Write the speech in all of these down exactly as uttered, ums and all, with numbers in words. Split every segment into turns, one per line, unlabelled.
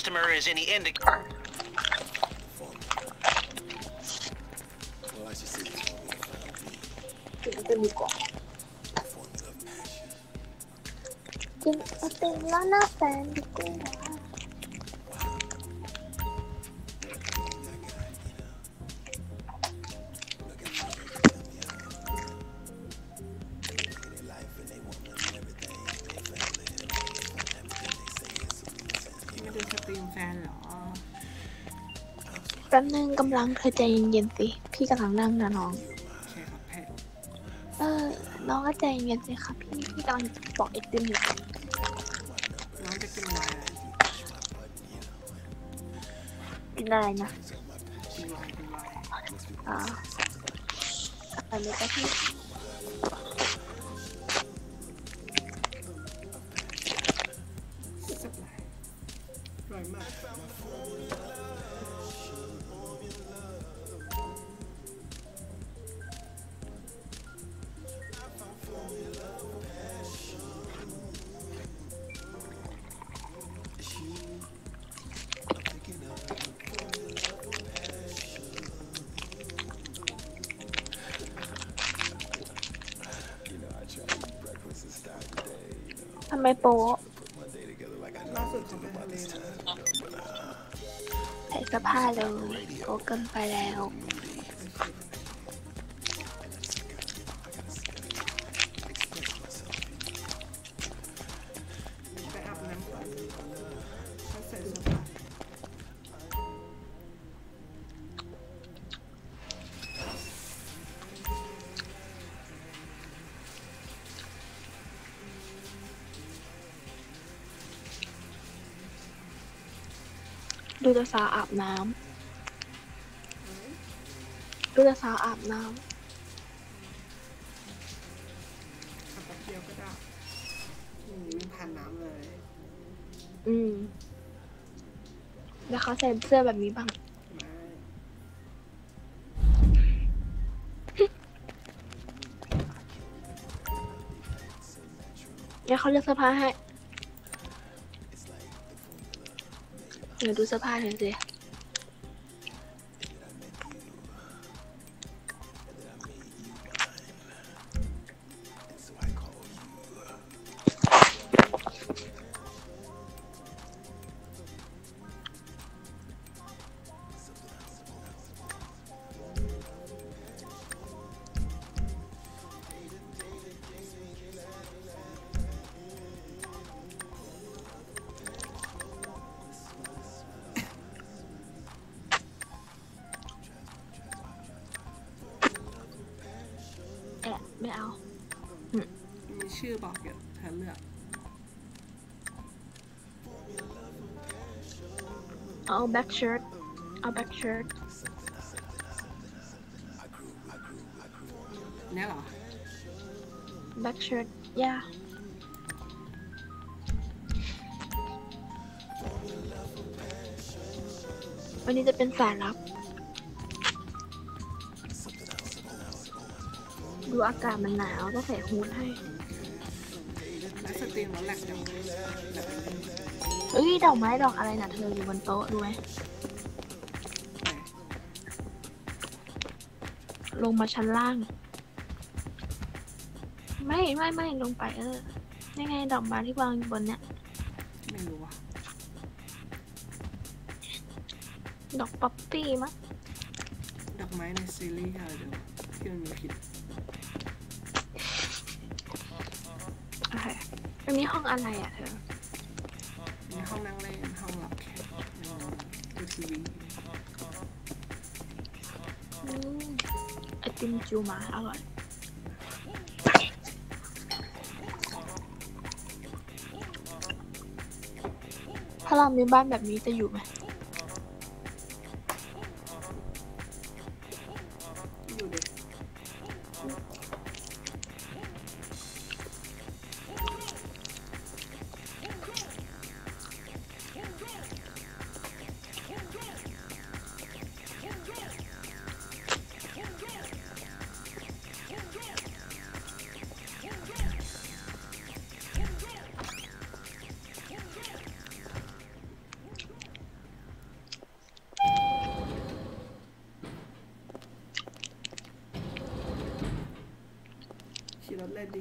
customer is any indicator.
กินเป็นดีกว่ากินไอติมแล้วหน้าแฟนดีกว่า
ไม่ดูสตรีมแฟนเหรอ
แป๊บนึงกำลังเธอใจเย็นๆสิพี่กำลังนั่งนะน้องเออน้องก็ใจเย็นสิค่ะพี่พี่กำลังบอกไอติมอยู่
น้องจะกินอะไร
กินอะไรนะ
กินไวน์กินไวน์
อ่าอะไรก็พี่
สับไหลอร่อยมาก
ทำไมโป๊ะ
ล่าสุดเขาไปทะเล
ใส่เสื้อผ้าเลยโป๊ะเกินไปแล้ว
ไปอาบน้ำก่อนเขาใส่เสื้อผ้า
ดูแต่สาวอาบน้ำดูแต่สาวอาบน้
อาบแป๊บเดียวก็ได้อืมไม่ผ่านน้ำเลย
ำอืมแล้วเขาใส่เสื้อแบบนี้บ้างแล้วเขาเลือกเสื้อผ้าให้เดี๋ยวดูเสื้อผ้าหน่อยสิแอะไม่เอา
มีชื่อบอกอยู่เธอเลือก
เอาแบ็คเชิ้ตเอาแบ็คเชิ้ต
เนี่ยเหรอ
แบ็คเชิ้ตย่าวันนี้จะเป็นสายลับดูอากาศมันหนาวต้องใส่ฮู้ดให้
แล้วสตรีมแล้วแหลกจัง
เอ้ยดอกไม้ดอกอะไรนะเธออยู่บนโต๊ะดูไหมลงมาชั้นล่างไม่ไม่ไม่ลงไปเออนี่ไงดอกไม้ที่วางอยู่บนเนี้ย
ไม่รู้ว่ะ
ดอกป๊อปปี้มั้ง
ดอกไม้ในซีรีส์อะไรเดี๋ยวที่มันมีผิด
โอเคอันนี้ห้องอะไรอ่ะเธอ
มีห้องนั่งเล่นห้องรับแขกดูทีวี
ไอติมจูมาอร่อยถ้าเรามีบ้านแบบนี้จะอยู่ไหม
อยู่ดิดี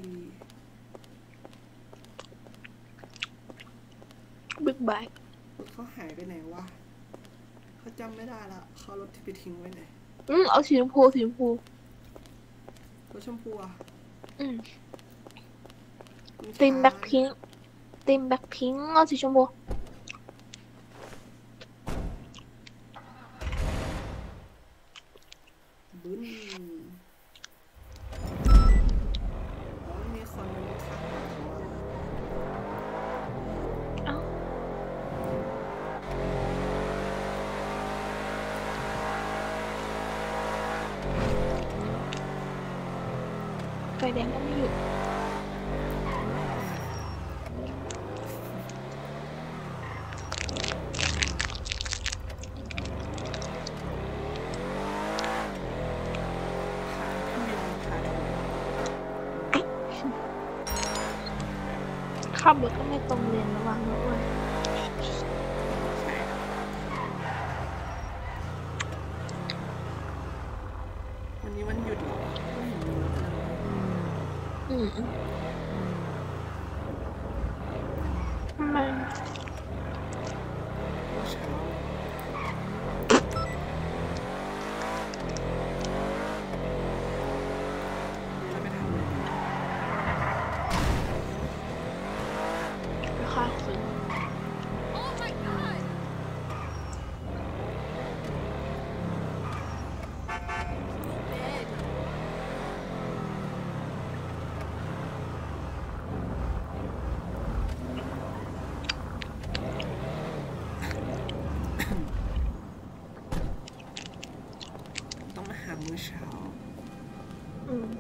บิ๊กไบค์
รถเขาหายไปไหนวะเขาจำไม่ได้ละเขารถที่ไปทิ้งไว้ไหน
อืมเอาสีชมพูสีชมพู
รถชมพูอ่ะ
อืม
มันช้า
ตีมแบ็คพิงค์ตีมแบ็คพิงค์เอาสีชมพู
บึ้นอ๋อมีคนมันข้างหลังเขาอะ
เอ้าไฟแดงก็ไม่หยุด
ทางพี่มิวทาง
ขับรถก็ไม่ตรงเลนระวังนะเว้ย
ใช่วันนี้วันหยุดเหรอไม่เห็นมีรถเลย
อืมทำไม
เมื่อเช้าเราไปทำอะไรดี
ไปค่าซื้อ
ต้องมาหามื้อเช้า
อืม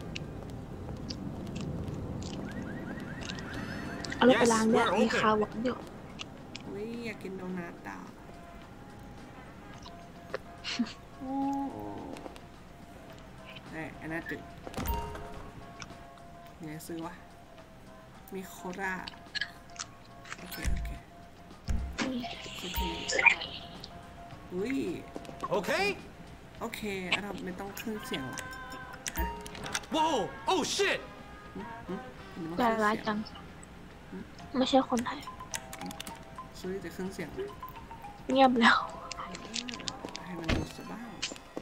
เอารถไปล้างเนี่ยมีคาร์วอนอยู่
วิอยากกินโดนัทอ่ะโอ้ไอ้อันนั้นตึกมีอะไรซื้อวะ มีโคราโอเค โอเคโอเคอุ้ย
Okay?
โอเคอันนั้นไม่ต้องเครื่องเสียงหรอฮะ
Whoa! Oh shit!
หรือมัน
ใจ
เครื่อง
ร้าย
เสีย
จั
ง
ง ไม่ใช่คนไทย
ซื้อแต่เครื่องเสียงเลย
เงียบแล้ว
ให้มันดูสบ้าง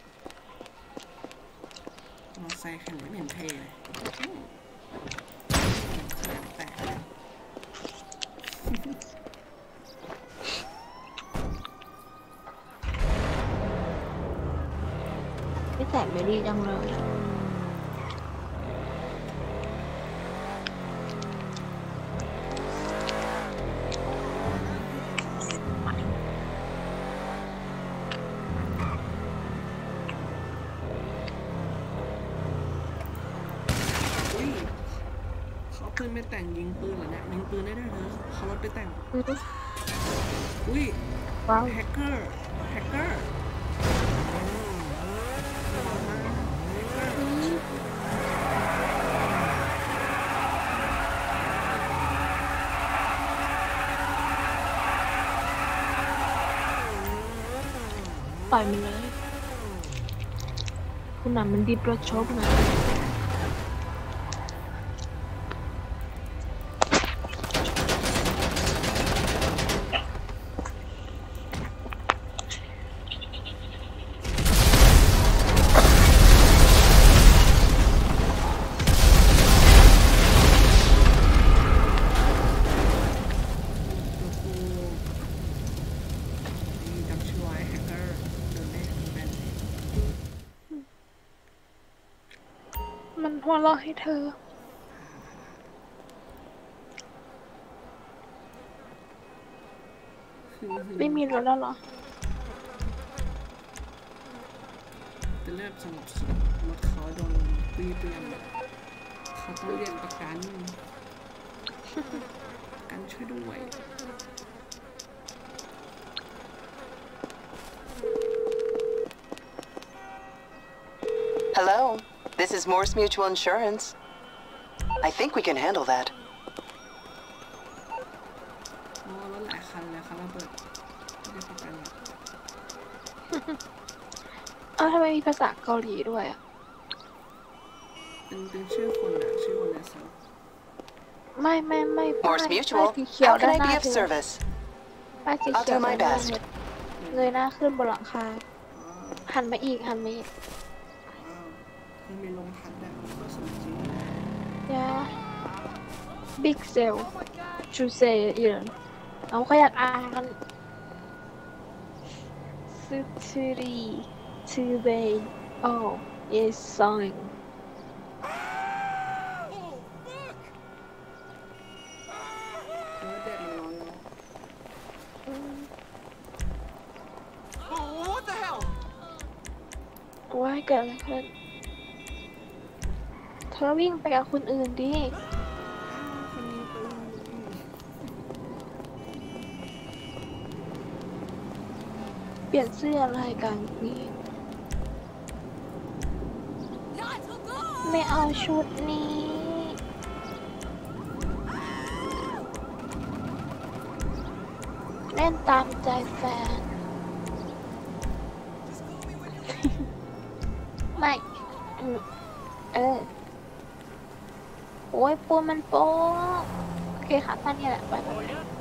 มอไซค์คันนี้ไม่เห็นเท่เลยอืมเสียงแตกเลย
ไม่แตกไม่ดีจังเลย
อุ้ยเขาเอาปืนไปแต่งยิงปืนเหรอเนี่ยยิงปืนได้ด้วยเหรอเขารถไปแต่ง
อืม
อุ้ย
ว้าว
แฮกเกอร์แฮกเกอร์ระวังนะแฮกเกอร์
อืมปล่อยมันเลย คุณน่ะมันดีประชดนะ
ตัวกูนี่จำชื่อไว้แฮกเกอร์เดินได้ทั้งแบน
มันหัวเราะให้เธอ ไม่มีรถแล้วเหรอ
จะเลือกสงบสุขรถเขาโดนปีเปลี่ยนเขาต้องเรียกประกันประกันช่วยด้วย
Hello, this is Morse Mutual Insurance. I think we can handle that.
โอ้รถหลายคันเลยคันระเบิดไม่ได้ประกันหรอก
เอ้าทำไมมีภาษาเกาหลีด้วยอ่ะ
เป็นเป็นชื่อคนอะชื่อคนในเซิร์ฟ
ไม่ไม่ไม่ป้าย
Morse
ป้าย
Mutual.
สีเขียว
How
ด้า
can
น
I
หน้า
be of
เธอ
service?
ป้ายสี
I'll
เขียว
do my
ด้านหน้า
best.
เธอเงยหน้าขึ้นบนหลังคา
อ๋อ
หันมาอีกหันมาอีก
ว้าวมันมีลงทัดแบบก็สมจริง
Yeah Big Sale to say it เอาเขาอยากอ่าน Suturi to be oh is song
เออแดดมันร้อนแล้ว
Oh, what the hell?
ว่าเกิดอะไรขึ้นเธอวิ่งไปกับคนอื่นดิ
อ้าวคนนี้ปืน
เปลี่ยนเสื้ออะไรกันนี่ไม่เอาชุดนี้ เล่นตามใจแฟน ไม่อืมเออ โอ้ยปูมันโป๊ะโอเคค่ะท่านนี่แหละไปไป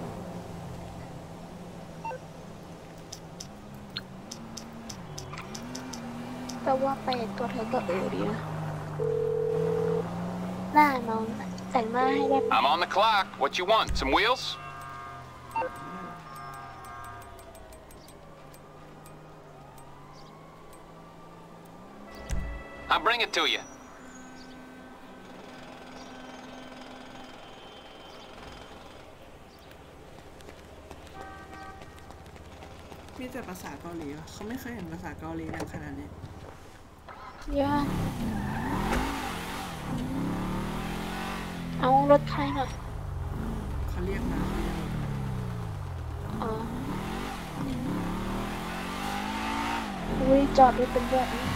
แต่ว่าไปตัวเธอก็เออดีนะหน้าน้องแต่งหน้าให้ได้ไหม
I'm on the clock. What you want? Some wheels? I'll bring it to you.
มีแต่ภาษาเกาหลีวะเขาไม่เคยเห็นภาษาเกาหลีดังขนาดนี้
ย่าเอารถใครหน่อย
เขาเรียกมาเขาเรียกมา
อ๋ออุ้ยจอดด้วยเป็นแบบนี้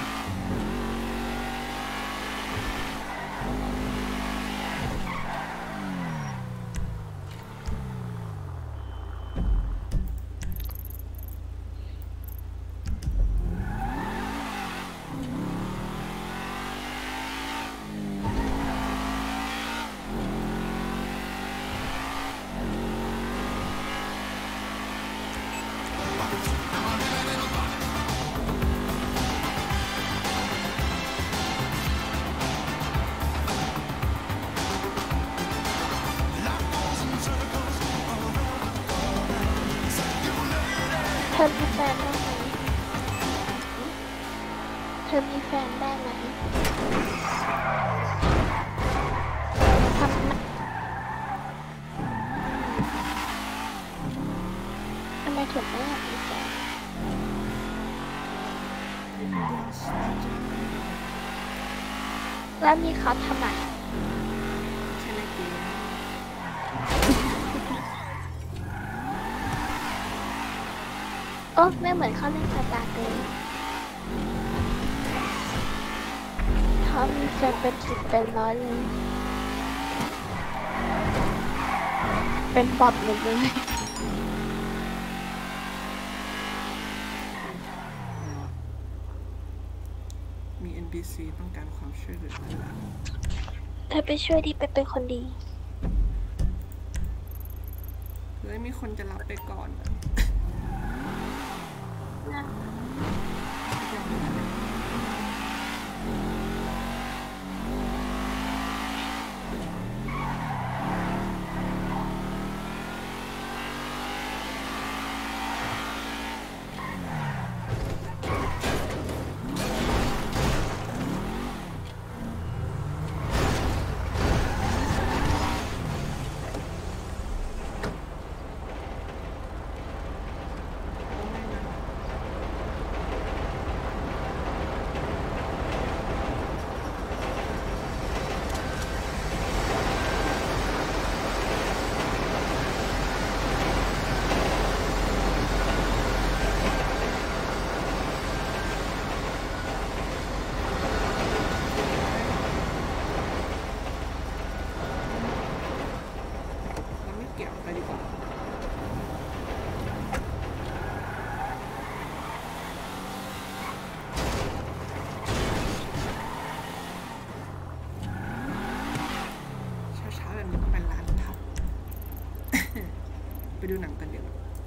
เธอมีแฟนได้ไหมเธอมีแฟนได้ไหมทำไมทำไมถึงไม่อยากมีแฟนแล้วมีเขาทำไม
แค่ในเกม
โอ้ไม่เหมือนเขาเล่นสตาร์เกินเขามีแฟนเป็นสิบเป็นร้อยเลย เป็นบอทหมดเลย
มี เอ็น พี ซี ต้องการความช่วยเหลือด้านหลัง
เธอไปช่วยดีไปเป็นคนดี
เฮ้ยมีคนจะรับไปก่อนอะ
นะ
โไปดูหนังกันเดี๋ยว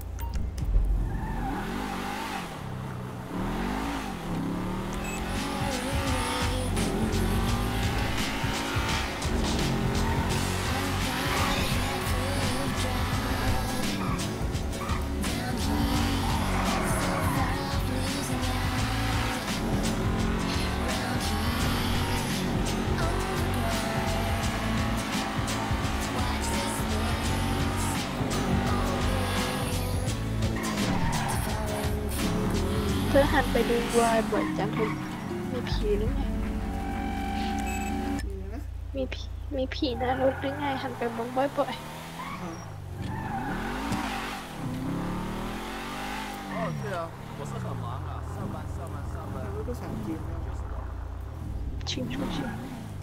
เธอหันไปดูวายบ่อยจังเลยมีผีหรือไงมีผีมีผีหน้ารถหรือไงหันไปมองบ่อยๆ
哦，对啊，我是很忙啊，上班上班上班。
รู้ภาษาจีนไหม
ชิงชูชิง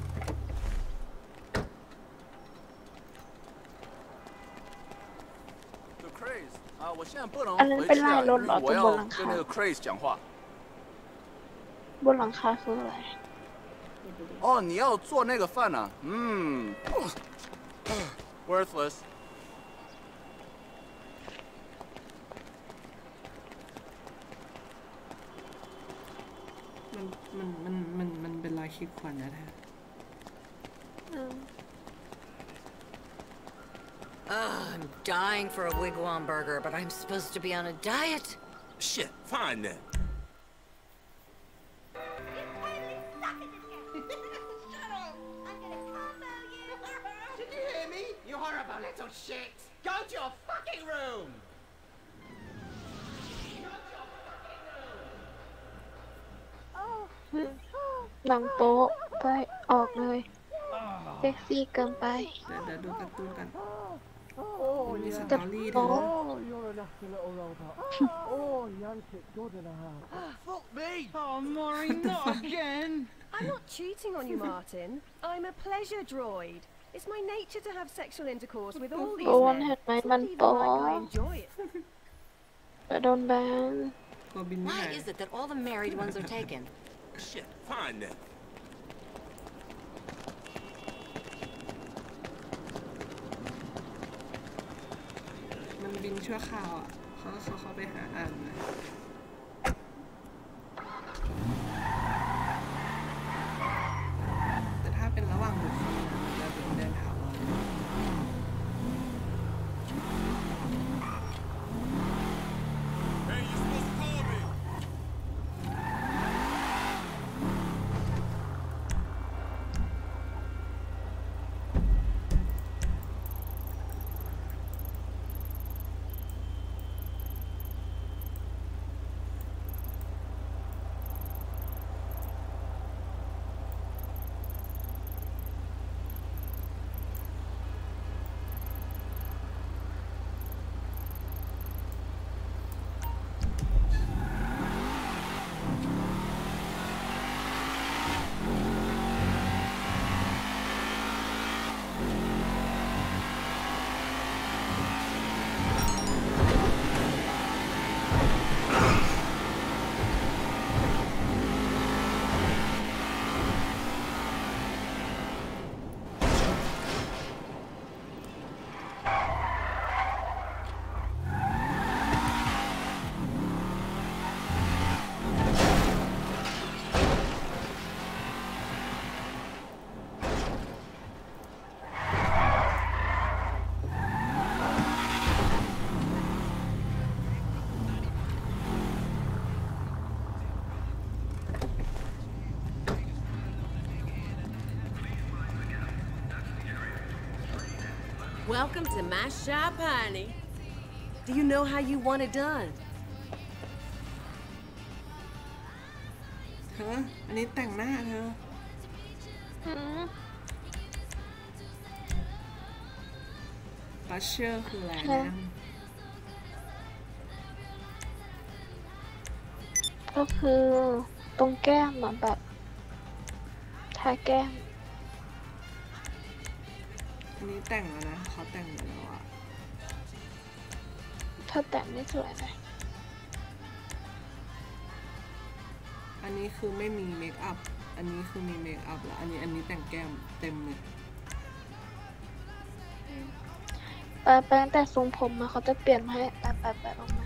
The Craze 啊，我现在不能
อันนั้น
回
เป็น
去
ลาย
啊，
ร
因
ถเหรอ
为我
ตรงบนห
要
ลัง
跟
คา
那个 Craze 讲话。
บนหลังคาคืออะไร
哦，你要做那个饭啊？嗯，worthless。
มันมันมันมันมันเป็นรอยขีดข่วนนะแท้
อืม
Ugh, I'm dying for a wigwam burger, but I'm supposed to be on a diet.
Shit, fine then.
Did you hear me? You horrible little shit! Go to your fucking room!
หนังโป๊ะไปออกเลยเซ็กซี่เกินไป
เดี๋ยวเดี๋ยวดูการ์ตูนกัน
Oh,
มีส
yeah.
ตอรี่ด้วยนะ
Oh, you're a lucky little robot. Oh, Yantic, you're gonna have. Fuck me!
Oh, Maury, not again.
I'm not cheating on you, Martin. I'm a pleasure droid. It's my nature to have sexual intercourse with all these
โป๊ะเห็
men.
นไหม
It's
มัน
not even
โป๊ะ
like I enjoy it.
แต่โดนแบน
ตัวบินไม่
Why
ได้
is it that all the married ones are taken?
Shit, fine then.
มันบินชั่วคราวอ่ะเขาเขาเขาไปหาอ่านนะแต่ถ้าเป็นระหว่างบุคคลนะมันจะเป็นเดินถาวร
Hey, you supposed to call me.
'Welcome to my shop, honey. Do you know how you want it done?'
เธออันนี้แต่งหน้าเธอ
อืม
บัชเชอร์คืออะไร
ค่ะ
นะ
ก็คือตรงแก้มอะแบบทาแก้ม
อันนี้แต่งแล้วนะเขาแต่งหมดแล้วอ่ะ
ถ้าแต่งไม่สวยเลย
อันนี้คือไม่มีเมคอัพอันนี้คือมีเมคอัพแล้วอันนี้อันนี้แต่งแก้มเต็มเลย
กไปไปตั้งแต่ทรงผมมาเขาจะเปลี่ยนให้ไปไปไปออกมา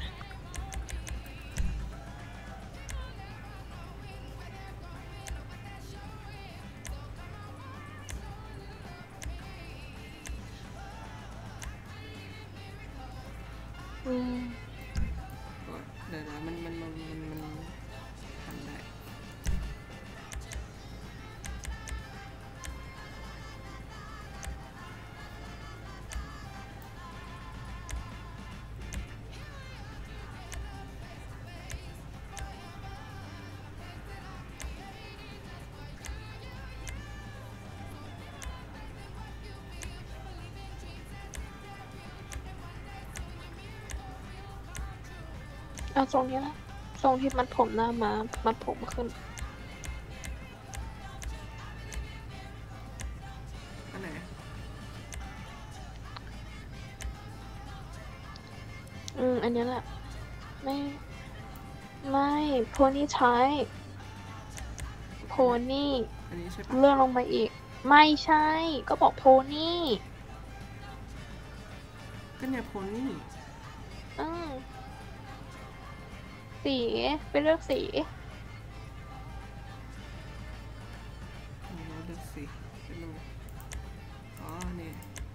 อืม
เดี๋ยวนะมันมันมันมันมันทำได้
เอาทรงนี้แหละทรงที่มัดผมหน้ามามัดผมขึ้น
อันไหน
อืมอันนี้แหละไม่ไม่โพนี่ใช้ โพนี่
อันนี้ใช่ปะ
เลื่อนลงมาอีก ไม่ใช่ ก็บอกโพนี่
ก็เนี่ยโพนี่
อืมสีไปเลือกสี
อ๋อเลือกสิไปดูอ๋อเนี่ย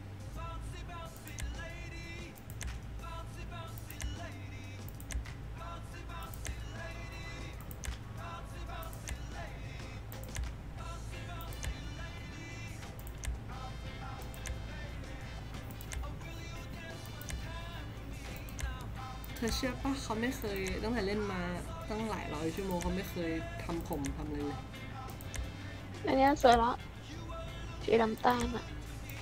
เธอเชื่อปะเขาไม่เคยตั้งแต่เล่นมาตั้งหลายร้อยชั่วโมงเขาไม่เคยทำผมทำอะไรเลย
อันนี้สวยละสีน้ำตาลอ่ะ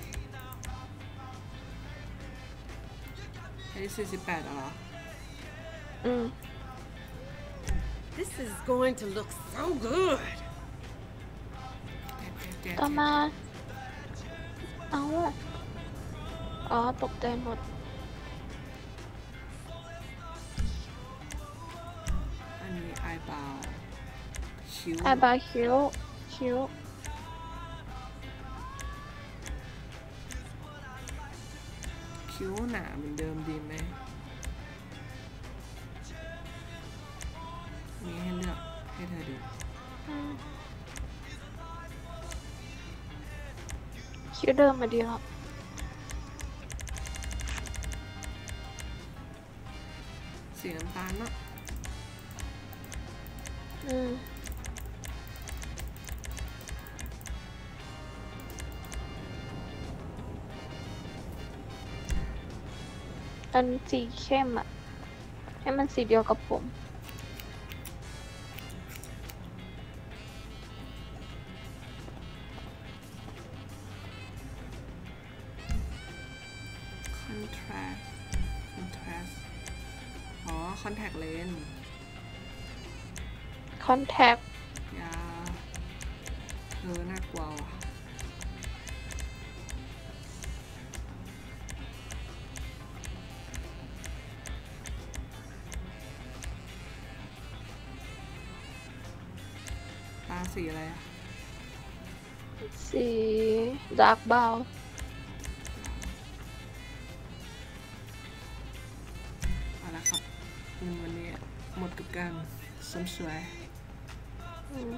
อันนี้สี่สิบแปดเหรอ
อืม
This is going to look so good.
ต่อมา เอาอ๋อตกใจหมด
อันนี้ไอบาวคิ้ว
ไอบาคิ้ว คิ้ว
คิ้วหนาเหมือนเดิมดีไหมมีให้เลือกให้เธอดู
คิ้วเดิมมาดีแล้ว
สีน้ำตาลเนาะ
อืม อันสีเข้มอ่ะ ให้มันสีเดียวกับผม
คอนทราสคอนทราสอ๋อคอนแทคเลนส์
คอนแทค
ยาเออน่ากลัวว่ะตาสีอะไรอะ
สีดาร์กบราวน์
เอาละครับเงินวันนี้หมดกับการเสริมสวย
อืม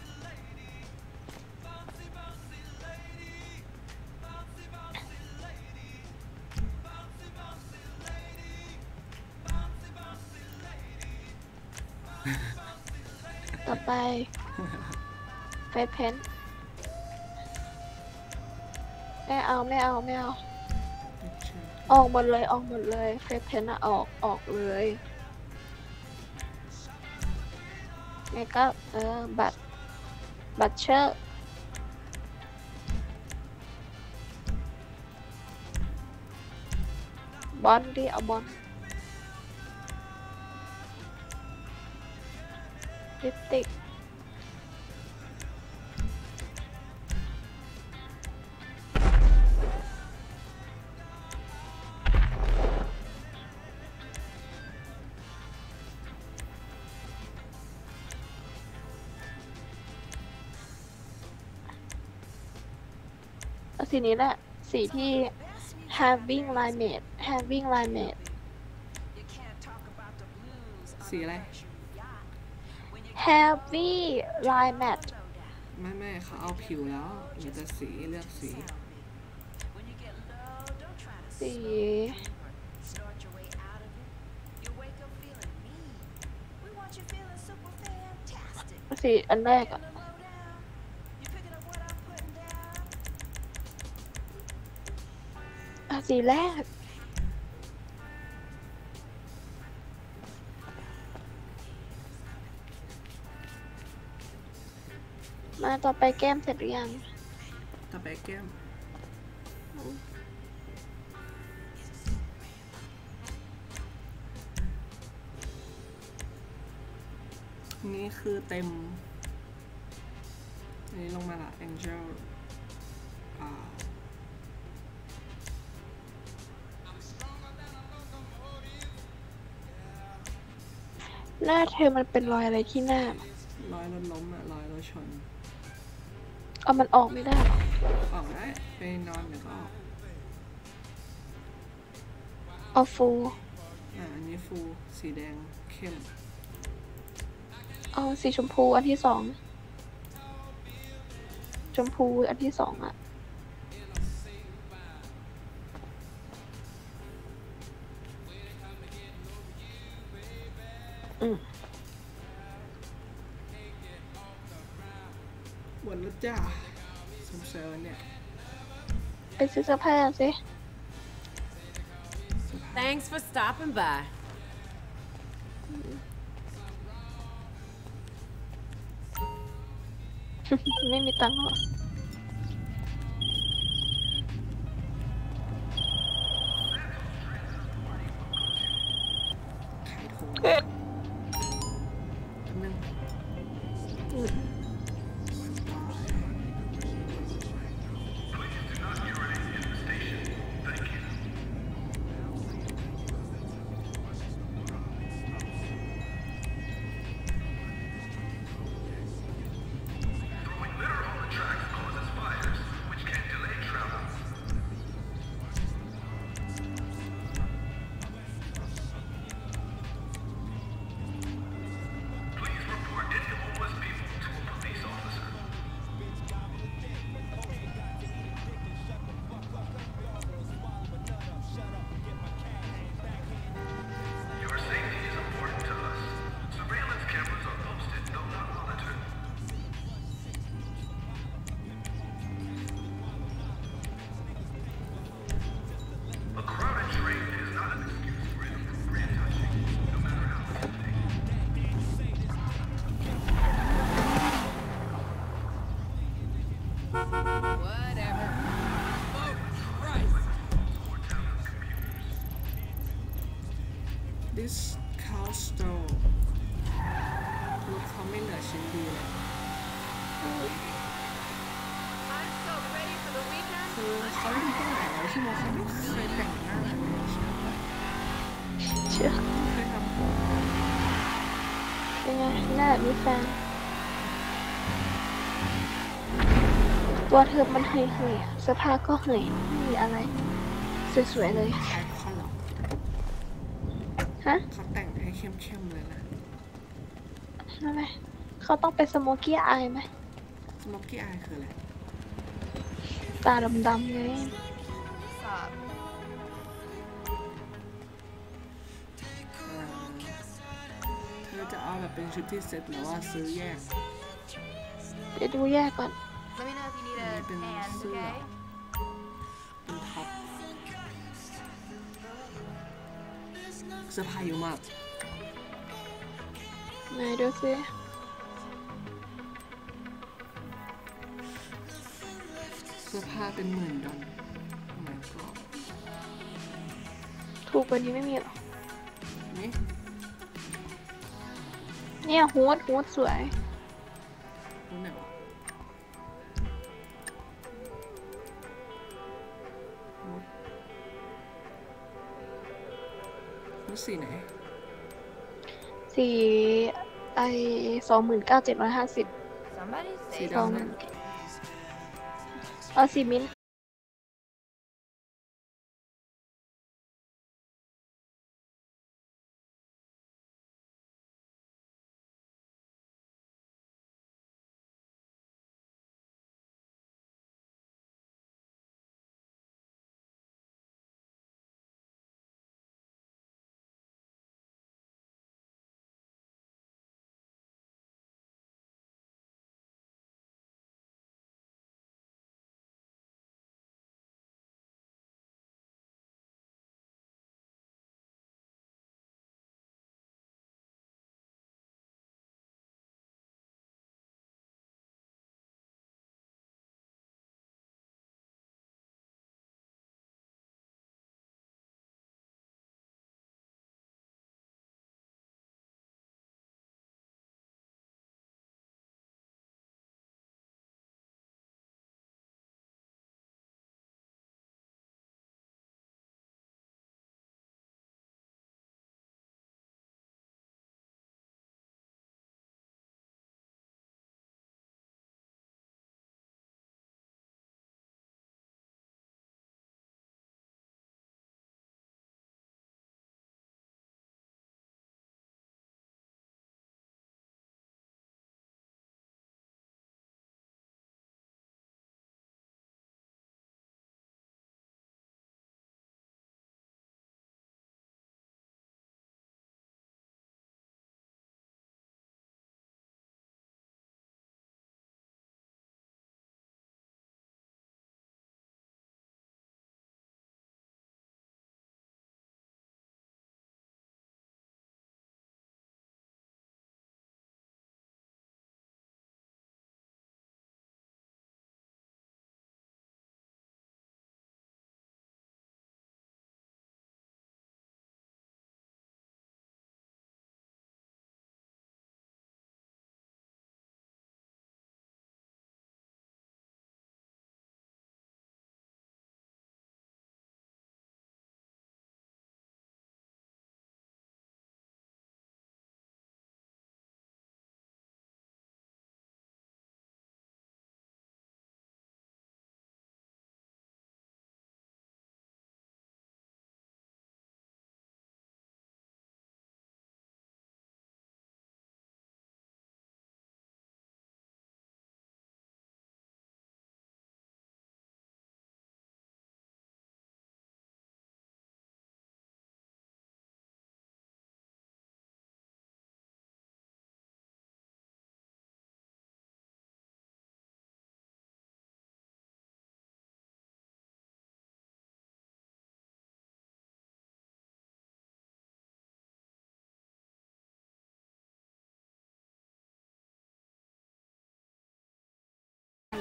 ต่อไป ไฟเพนท์ไม่เอาไม่เอาไม่เอา ออกหมดเลยออกหมดเลยไฟเพนท์อะออกออกเลยไงก็เออบัตรบัตรเชอร์บอลดิเอาบอลลิปสติก เอาสีนี้แหละ สีที่ having line mate having line mate
สีอะไร
heavy line mate
ไม่ไม่เขาเอาผิวแล้วเหลือแต่สีเลือกสี
สีสีอันแรกอะอ่ะสีแรกมาต่อไปแก้มเสร็จหรือยัง
ต่อไปแก้มนี่คือเต็มอันนี้ลงมาละ Angel อ่า
หน้าเธอมันเป็นรอยอะไรที่หน้าร
อยรถล้มอะรอยรถชน
เอามันออกไม่ได้หรอ
ออกได้ไปนอนเดี๋ยวก็ออก
เอาฟู
อ่าอันนี้ฟูสีแดงเข้ม
เอาสีชมพูอันที่สองชมพูอันที่สองอะอืม
หมดแล้วจ้าสงสัยวันเนี่ย
ไปซื้อเสื้อผ้าสิ
Thanks for stopping by.
ไม่มีตังค์หรอ
ขายถุงนึง This cow store ลูกเขาไม่เหลือชิ้นดีเลย
I'm so ready for the weekend.
คือเขาเล่นตั้งหลายร้อยชั่วโมงเขาไม่เคยแต่งหน้าแบบนี้ใช่ไหม
เชื่อ
ไม่เคยทำผม
เป็นไงหน้าแบบมีแฟนตัวเธอมันเฮยๆเสื้อผ้าก็เฮยไม่มีอะไรสวยๆเลย
แอคเขาหรอ
ฮะ
เขาแต่งให้เข้มๆเลยนะ
ทำไมเขาต้องเป็นสโมกี้อายไหม
สโมกกี้อายคืออะไร
ตาดำๆไง
เธอจะเอาแบบเป็นชุดที่เซ็ตหรือว่าซื้อแยก
เดี๋ยวดูแยกก่อน
Let me know if you need
นี่
a
เป็น
hand,
เสื้อ
okay?
เป็นท็อปเสื้อผ้าเยอะมาก
ไหนดูสิ
เสื้อผ้าเป็นหมื่นดอลโอ้ my god
ถูกกว่านี้ไม่มีหรอ
นี่
เนี่ยฮูดฮูดสวย
รู้ไหนวะรู้สีไหน
สีไอสองหมื่นเก้าเจ็ดร้อยห้าสิบ
Somebody
สี
say
สอง
ดำนะ
เอาสีมิ้นท์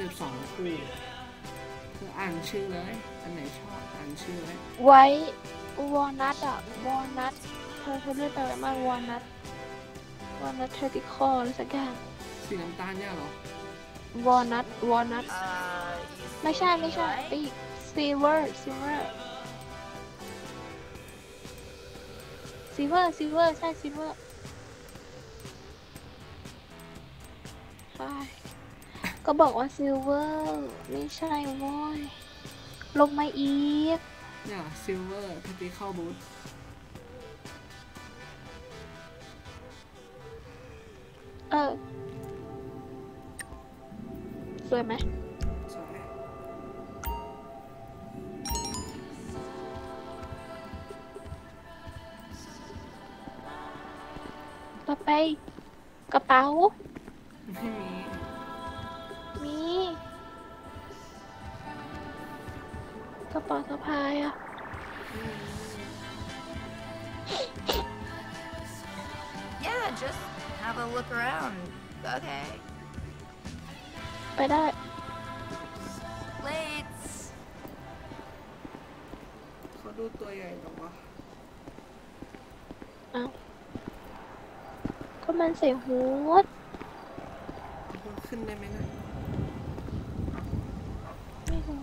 สิบสองคู่เธออ่านชื่อเลยอันไหนชอบอ่านชื่อเลย
ไว้วอลนัทอะวอลนัทเธอเธอเลือกไปไว้มากวอลนัทวอลนัทเทอร์ติคอลอะไรสักอย่าง
สีน้ำตาลเนี่ยเหรอ
วอลนัทวอลนัทไม่ใช่ไม่ใช่ไปอีกซิลเวอร์ซิลเวอร์ซิลเวอร์ซิลเวอร์ใช่ซิลเวอร์ใช่ก็บอกว่าซิลเวอร์ไม่ใช่โว้ยลงมาอีก
เนี่ยซิลเวอร์ทัตติเข้าบูธ
เออสวยไหม
สวย
ต่อไปกระเป๋า
ไม่มี
มีกระเป๋าสะพายอะ
Yeah, just have a look around. Okay.
ไปได้
Late.
เขาดูตัวใหญ่หรอวะ
อ้าวก็มันใส่ฮูด
ขึ้นได้ไหมนะ
ไม่รู้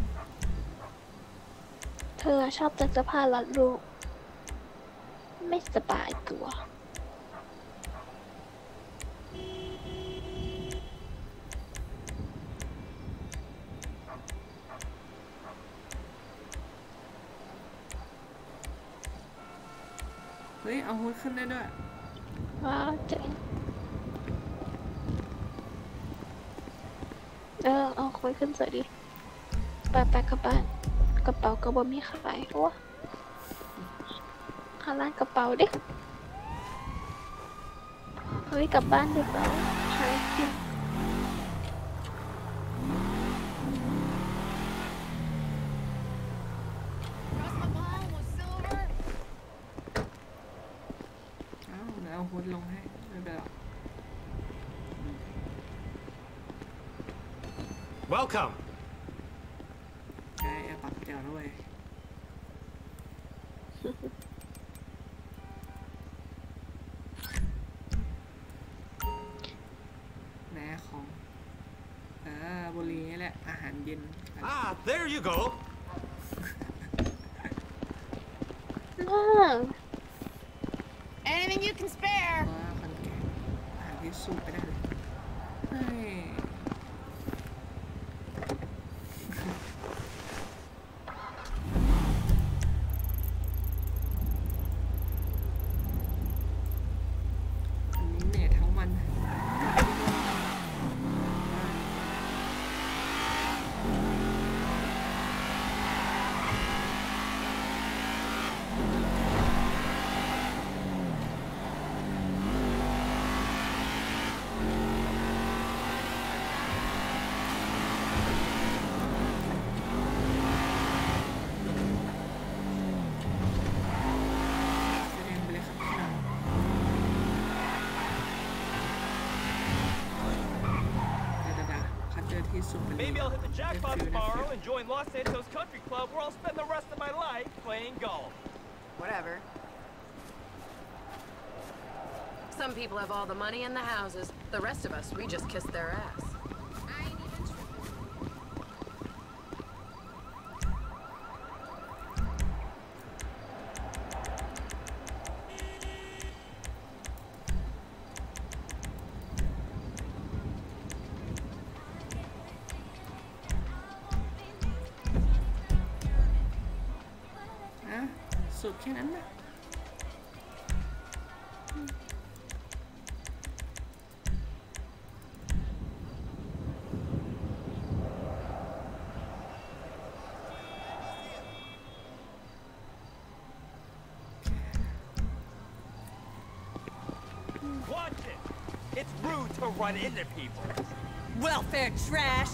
เธอชอบแต่เสื้อผ้ารัดรูปไม่สบายตัว
เฮ้ยเอาฮูดขึ้นได้ด้วย
ว้าวเจ๋งเออเอาคุยขึ้นสวยดิไปไปกลับบ้านกระเป๋าก็บ่มีขายโอ้หาร้านกระเป๋าดิเฮ้ยกลับบ้านดึกแล้วใช้กิน
เอาเดี๋ยวเอาฮูดลงให้ไม่เป็นไร
Welcome.
ใช่เอาปากแก้วด้วยแหนของเออบุรีนี่แหละอาหารเย็น
Ah, there you go.
ว้าว
Anything you can spare.
ว่าคนแก่อาหารที่สู้ไปได้เลยเฮ้ย
Maybe I'll hit the jackpot tomorrow and join Los Santos Country Club where I'll spend the rest of my life playing golf.
Whatever. Some people have all the money and the houses. The rest of us, we just kiss their ass.
Huh? สุดแค่นั้นนะ
Watch it! It's rude to run into people.
Welfare trash!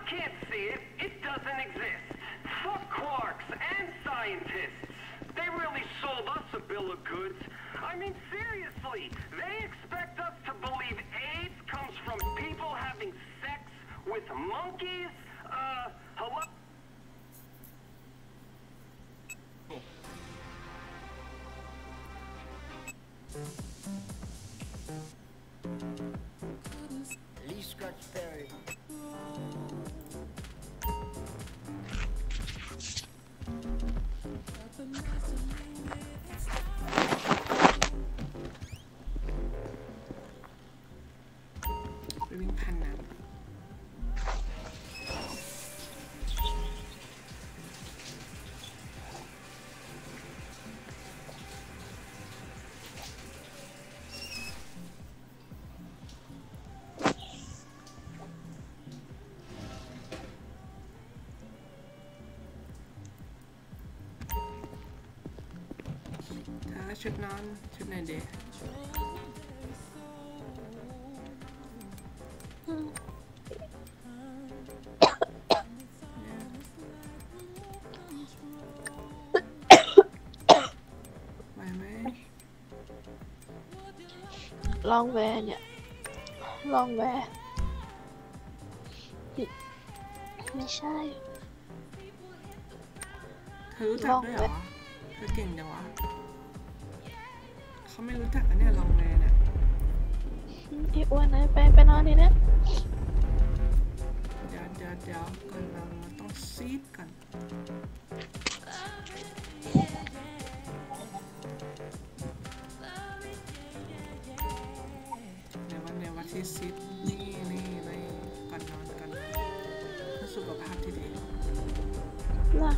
can't see it, it doesn't exist. Fuck quarks and scientists. They really sold us a bill of goods. I mean, seriously, they expect us to believe AIDS comes from people having sex with monkeys? Uh, hello?
Lee Scratch Perry.
ไปวิ่งพันน้ำถ้าชุดนอนชุดไหนเด็กไหวไหม
ลองแวร์เนี่ยลองแวร์ไม่ใช่
เธอรู้จักด้วยเหรอเธอเก่งจังวะเขาไม่รู้จักอันเนี้ยลองแวร์เนี่ย
อีอ้วนไหนไปไปนอนดีเนี่ย
เดี๋ยวเดี๋ยวเดี๋ยวก่อนเราต้องซีดก่อนในวันในวันที่ซีดนี่นี่นี่ก่อนนอนก่อนนอนเพื่อสุขภาพที่ดี
ล่ะ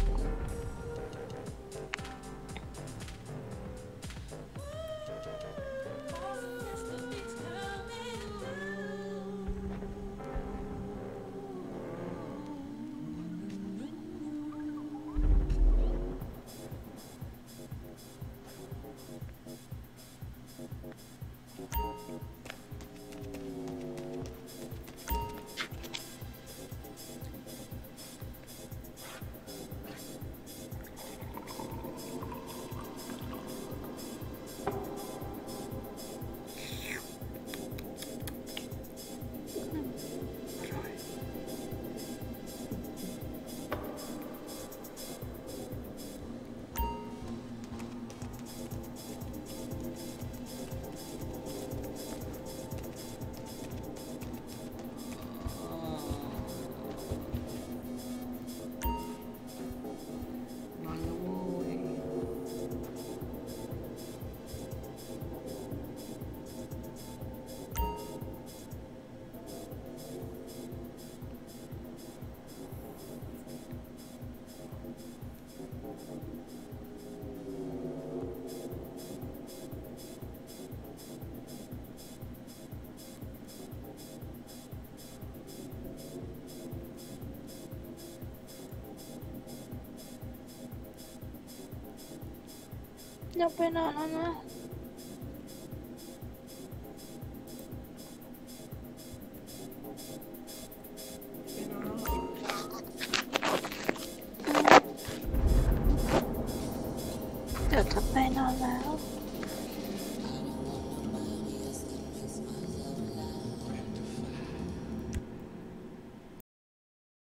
อยากไปนอนแล้วนะเดี๋ยวจะไปนอนแล้ว